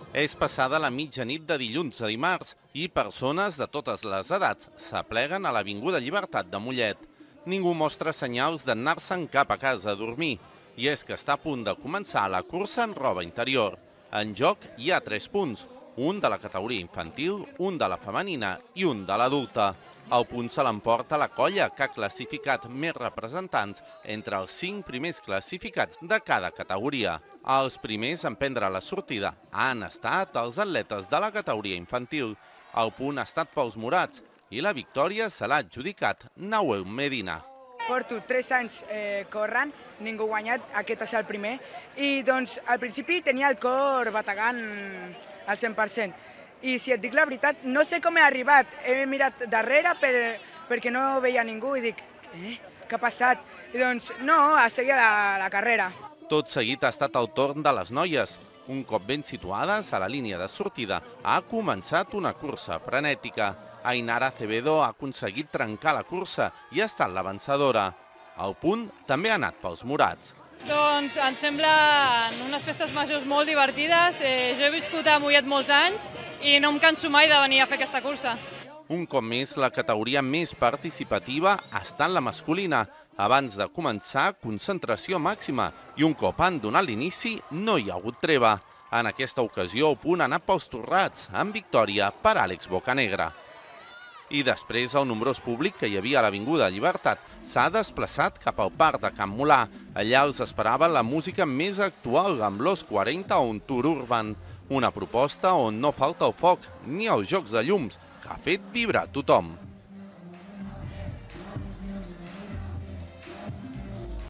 És passada la mitjanit de dilluns a dimarts i persones de totes les edats s'apleguen a l'Avinguda Llibertat de Mollet. Ningú mostra senyals d'anar-se'n cap a casa a dormir. I és que està a punt de començar la cursa en roba interior. En joc hi ha 3 punts, un de la categoria infantil, un de la femenina i un de l'adulta. El punt se l'emporta la colla que ha classificat més representants entre els 5 primers classificats de cada categoria. Els primers en prendre la sortida han estat els atletes de la categoria infantil. El punt ha estat pels morats i la victòria se l'ha adjudicat Nahuel Medina. Porto 3 anys corrent, ningú ha guanyat, aquest és el primer. I doncs al principi tenia el cor bategant al 100%. I si et dic la veritat, no sé com he arribat. He mirat darrere perquè no veia ningú i dic, què ha passat? I doncs no, a seguir la carrera. Tot seguit ha estat el torn de les noies. Un cop ben situades a la línia de sortida, ha començat una cursa frenètica. Ainara Acevedo ha aconseguit trencar la cursa i ha estat l'avançadora. El punt també ha anat pels morats. Doncs em semblen unes festes majors molt divertides. Jo he viscut a Mollet molts anys i no em canso mai de venir a fer aquesta cursa. Un cop més, la categoria més participativa està en la masculina. Abans de començar, concentració màxima i un cop han donat l'inici no hi ha hagut treva. En aquesta ocasió, el punt ha anat pels torrats, amb victòria per Àlex Bocanegra. I després el nombrós públic que hi havia a l'Avinguda Llibertat s'ha desplaçat cap al parc de Can Molà. Allà els esperava la música més actual amb l'Os 40 o un tour urban. Una proposta on no falta el foc ni els jocs de llums, que ha fet vibrar tothom.